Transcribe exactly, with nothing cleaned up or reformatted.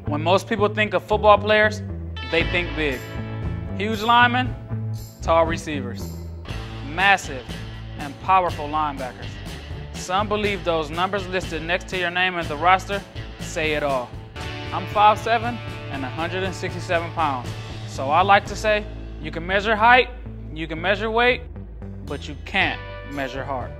When most people think of football players, they think big. Huge linemen, tall receivers, massive and powerful linebackers. Some believe those numbers listed next to your name in the roster say it all. I'm five seven and one hundred sixty-seven pounds. So I like to say, you can measure height, you can measure weight, but you can't measure heart.